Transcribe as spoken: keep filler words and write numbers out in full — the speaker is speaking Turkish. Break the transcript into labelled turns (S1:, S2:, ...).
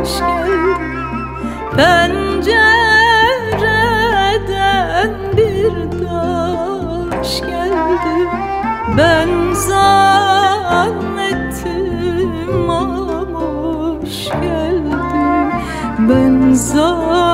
S1: taş geldi. Pencereden bir taş geldi. Ben zannettim ama hoş geldi. Ben zannettim